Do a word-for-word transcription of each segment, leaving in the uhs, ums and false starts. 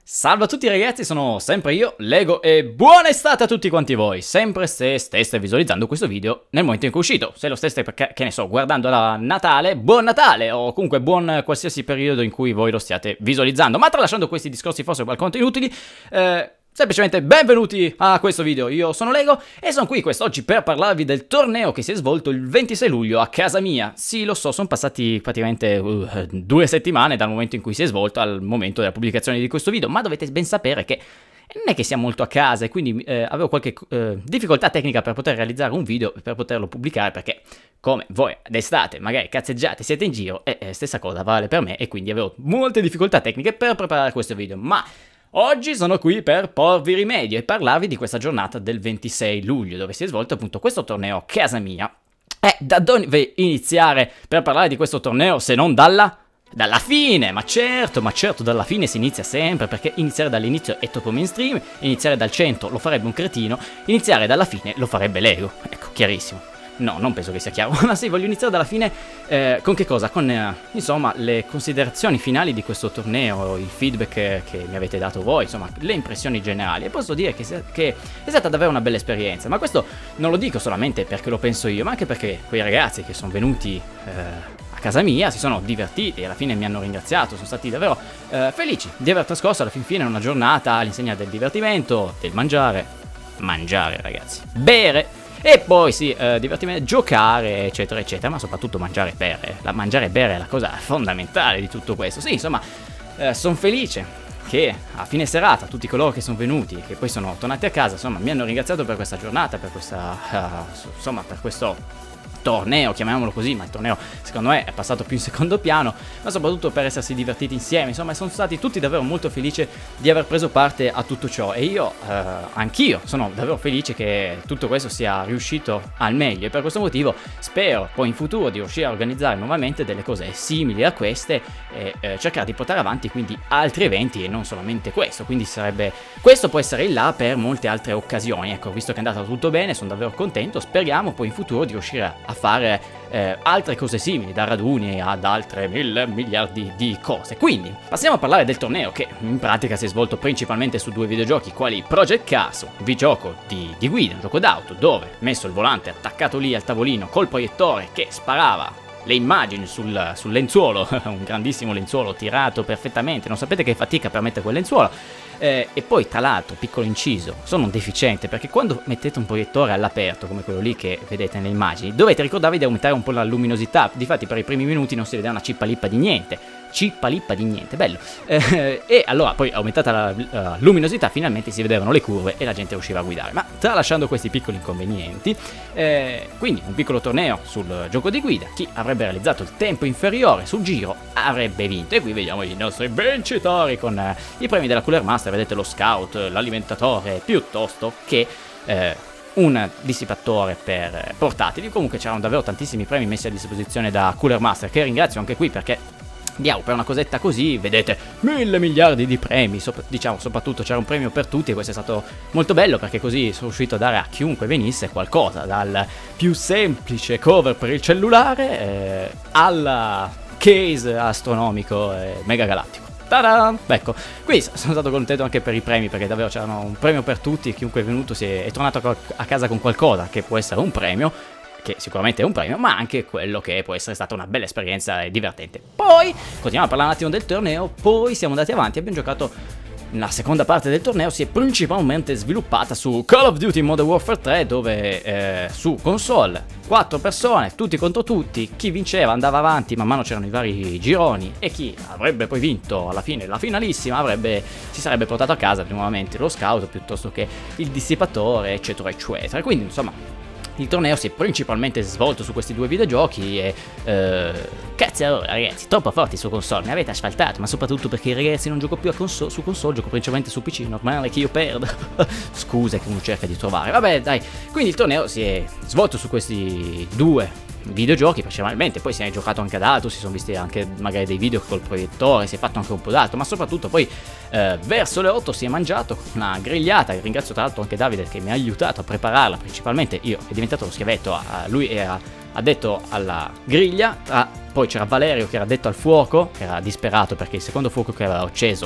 Salve a tutti ragazzi, sono sempre io, Lego, e buona estate a tutti quanti voi, sempre se steste visualizzando questo video nel momento in cui è uscito. Se lo steste, perché, che ne so, guardando da Natale, buon Natale, o comunque buon qualsiasi periodo in cui voi lo stiate visualizzando. Ma tralasciando questi discorsi forse alquanto inutili, eh... semplicemente benvenuti a questo video, io sono Lego e sono qui quest'oggi per parlarvi del torneo che si è svolto il ventisei luglio a casa mia. Sì, lo so, sono passati praticamente uh, due settimane dal momento in cui si è svolto al momento della pubblicazione di questo video, ma dovete ben sapere che non è che sia molto a casa e quindi eh, avevo qualche eh, difficoltà tecnica per poter realizzare un video e per poterlo pubblicare, perché come voi d'estate magari cazzeggiate, siete in giro e eh, stessa cosa vale per me, e quindi avevo molte difficoltà tecniche per preparare questo video, ma oggi sono qui per porvi rimedio e parlarvi di questa giornata del ventisei luglio, dove si è svolto appunto questo torneo a casa mia. E da dove iniziare per parlare di questo torneo se non dalla... dalla fine? Ma certo, ma certo, dalla fine si inizia sempre, perché iniziare dall'inizio è troppo mainstream, iniziare dal centro lo farebbe un cretino, iniziare dalla fine lo farebbe Lego. Ecco, chiarissimo. No, non penso che sia chiaro, ma sì, voglio iniziare dalla fine, eh, con che cosa? Con, eh, insomma, le considerazioni finali di questo torneo, il feedback che, che mi avete dato voi, insomma, le impressioni generali, e posso dire che, che è stata davvero una bella esperienza, ma questo non lo dico solamente perché lo penso io, ma anche perché quei ragazzi che sono venuti eh, a casa mia si sono divertiti e alla fine mi hanno ringraziato, sono stati davvero eh, felici di aver trascorso alla fin fine una giornata all'insegna del divertimento, del mangiare, mangiare ragazzi, bere, e poi sì, eh, divertimento, giocare, eccetera, eccetera, ma soprattutto mangiare e bere. La mangiare e bere è la cosa fondamentale di tutto questo. Sì, insomma, eh, sono felice che a fine serata tutti coloro che sono venuti e che poi sono tornati a casa, insomma, mi hanno ringraziato per questa giornata, per questa, uh, insomma, per questo torneo, chiamiamolo così, ma il torneo secondo me è passato più in secondo piano, ma soprattutto per essersi divertiti insieme, insomma sono stati tutti davvero molto felici di aver preso parte a tutto ciò, e io, eh, anch'io sono davvero felice che tutto questo sia riuscito al meglio, e per questo motivo spero poi in futuro di riuscire a organizzare nuovamente delle cose simili a queste e eh, cercare di portare avanti quindi altri eventi e non solamente questo, quindi sarebbe, questo può essere il là per molte altre occasioni. Ecco, visto che è andato tutto bene, sono davvero contento, speriamo poi in futuro di riuscire a fare eh, altre cose simili, da raduni ad altre mille miliardi di cose. Quindi passiamo a parlare del torneo, che in pratica si è svolto principalmente su due videogiochi quali Project Cars, un videogioco di, di guida, un gioco d'auto dove messo il volante attaccato lì al tavolino col proiettore che sparava le immagini sul, sul lenzuolo, un grandissimo lenzuolo tirato perfettamente, non sapete che fatica per mettere quel lenzuolo. Eh, e poi tra l'altro, piccolo inciso, sono un deficiente, perché quando mettete un proiettore all'aperto come quello lì che vedete nelle immagini, dovete ricordarvi di aumentare un po' la luminosità. Difatti per i primi minuti non si vedeva una cippa lippa di niente, cippa lippa di niente, bello. Eh, e allora poi aumentata la uh, luminosità finalmente si vedevano le curve e la gente riusciva a guidare. Ma tralasciando questi piccoli inconvenienti, eh, quindi un piccolo torneo sul gioco di guida, chi avrebbe realizzato il tempo inferiore sul giro avrebbe vinto, e qui vediamo i nostri vincitori con eh, i premi della Cooler Master. Vedete lo scout, l'alimentatore, piuttosto che eh, un dissipatore per portatili. Comunque c'erano davvero tantissimi premi messi a disposizione da Cooler Master, che ringrazio anche qui, perché diamo per una cosetta così, vedete, mille miliardi di premi, sop diciamo soprattutto c'era un premio per tutti, e questo è stato molto bello, perché così sono riuscito a dare a chiunque venisse qualcosa, dal più semplice cover per il cellulare eh, al case astronomico e mega galattico. Ta-da! Ecco, qui sono stato contento anche per i premi, perché davvero c'erano un premio per tutti, chiunque è venuto si è, è tornato a casa con qualcosa che può essere un premio, che sicuramente è un premio, ma anche quello che può essere stata una bella esperienza e divertente. Poi, continuiamo a parlare un attimo del torneo, poi siamo andati avanti, abbiamo giocato. La seconda parte del torneo si è principalmente sviluppata su Call of Duty Modern Warfare tre, dove eh, su console, quattro persone, tutti contro tutti, chi vinceva andava avanti, man mano c'erano i vari gironi, e chi avrebbe poi vinto alla fine la finalissima avrebbe, si sarebbe portato a casa nuovamente lo scout piuttosto che il dissipatore, eccetera eccetera. Quindi insomma il torneo si è principalmente svolto su questi due videogiochi e eh, cazzo ragazzi, troppo forti su console, mi avete asfaltato, ma soprattutto perché ragazzi non gioco più a console, su console, gioco principalmente su P C, normale che io perda. Scuse che uno cerca di trovare, vabbè dai. Quindi il torneo si è svolto su questi due videogiochi principalmente, poi si è giocato anche ad altro, si sono visti anche magari dei video col proiettore, si è fatto anche un po' d'altro, ma soprattutto poi eh, verso le otto si è mangiato una grigliata, e ringrazio tra l'altro anche Davide che mi ha aiutato a prepararla, principalmente io, è diventato lo schiavetto, a, a lui era addetto alla griglia, a, poi c'era Valerio che era addetto al fuoco, che era disperato perché il secondo fuoco che aveva acceso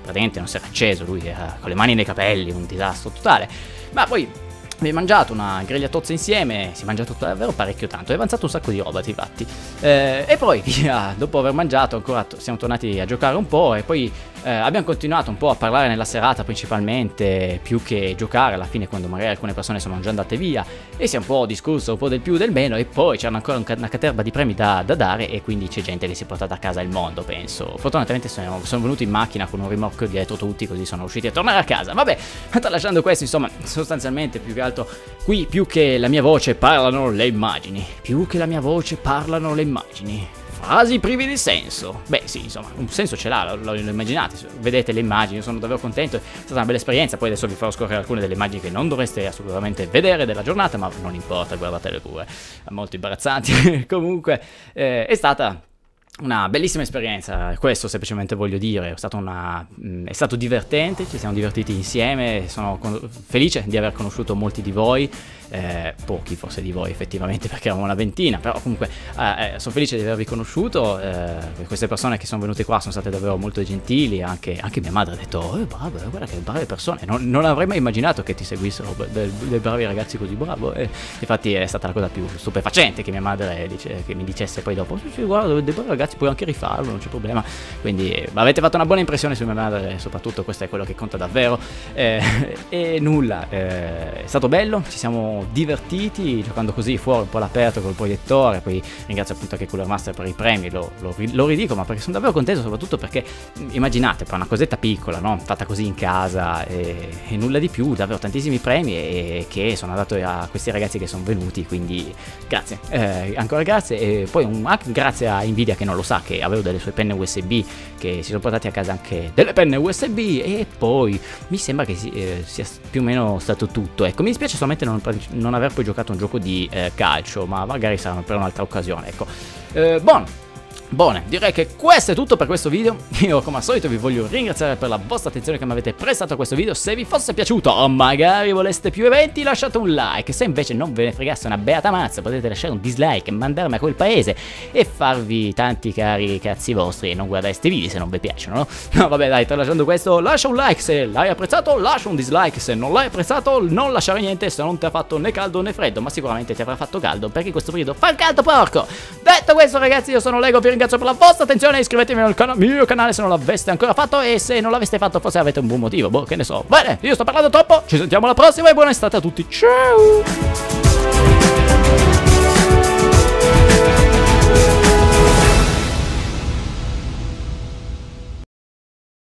praticamente non si era acceso, lui era con le mani nei capelli, un disastro totale. Ma poi abbiamo mangiato una grigliatozza insieme, si è mangiato davvero parecchio tanto, è avanzato un sacco di roba, infatti. Eh, e poi via, dopo aver mangiato ancora siamo tornati a giocare un po' e poi eh, abbiamo continuato un po' a parlare nella serata principalmente, più che giocare alla fine quando magari alcune persone sono già andate via, e si è un po' discusso un po' del più del meno, e poi c'erano ancora un, una caterva di premi da, da dare, e quindi c'è gente che si è portata a casa il mondo, penso. Fortunatamente sono, sono venuti in macchina con un rimorchio dietro tutti, così sono riusciti a tornare a casa. Vabbè, tralasciando questo, insomma, sostanzialmente più che altro qui più che la mia voce parlano le immagini. Più che la mia voce parlano le immagini. Frasi privi di senso. Beh sì, insomma, un senso ce l'ha, lo, lo immaginate, vedete le immagini, io sono davvero contento, è stata una bella esperienza. Poi adesso vi farò scorrere alcune delle immagini che non dovreste assolutamente vedere della giornata, ma non importa, guardatele pure, molto imbarazzanti. Comunque eh, è stata una bellissima esperienza, questo semplicemente voglio dire. È stato, una, mh, è stato divertente, ci siamo divertiti insieme, sono felice di aver conosciuto molti di voi, eh, pochi forse di voi effettivamente perché eravamo una ventina, però comunque eh, sono felice di avervi conosciuto, eh, queste persone che sono venute qua sono state davvero molto gentili, anche, anche mia madre ha detto oh, bravo, guarda che brave persone, non, non avrei mai immaginato che ti seguissero dei, dei bravi ragazzi così, bravo, e infatti è stata la cosa più stupefacente che mia madre dice, che mi dicesse poi dopo sì, sì, guarda, dei bravi ragazzi, puoi anche rifarlo, non c'è problema. Quindi avete fatto una buona impressione su mia madre, soprattutto questo è quello che conta davvero. Eh, e nulla, eh, è stato bello, ci siamo divertiti giocando così fuori un po' all'aperto col proiettore. Poi ringrazio appunto anche Cooler Master per i premi, lo, lo, lo ridico, ma perché sono davvero contento, soprattutto perché immaginate, per una cosetta piccola, no? Fatta così in casa e, e nulla di più, davvero tantissimi premi, e che sono andato a questi ragazzi che sono venuti, quindi grazie, eh, ancora grazie. E poi un, anche grazie a Nvidia che non lo sa che avevo delle sue penne U S B, che si sono portati a casa anche delle penne U S B, e poi mi sembra che si, eh, sia più o meno stato tutto. Ecco, mi dispiace solamente non, non aver poi giocato un gioco di eh, calcio, ma magari saranno per un'altra occasione, ecco. Eh, buono. Buone, direi che questo è tutto per questo video. Io come al solito vi voglio ringraziare per la vostra attenzione che mi avete prestato a questo video. Se vi fosse piaciuto o magari voleste più eventi, lasciate un like. Se invece non ve ne fregasse una beata mazza, potete lasciare un dislike e mandarmi a quel paese e farvi tanti cari cazzi vostri e non guardare sti video se non vi piacciono, no? No vabbè dai, tralasciando questo, lascia un like se l'hai apprezzato, lascia un dislike se non l'hai apprezzato, non lasciare niente se non ti ha fatto né caldo né freddo, ma sicuramente ti avrà fatto caldo perché questo periodo fa caldo porco. Detto questo ragazzi, io sono Lego, vi ringrazio per la vostra attenzione, iscrivetevi al cana mio canale se non l'aveste ancora fatto, e se non l'aveste fatto forse avete un buon motivo, boh, che ne so. Bene, io sto parlando troppo, ci sentiamo alla prossima e buona estate a tutti, ciao!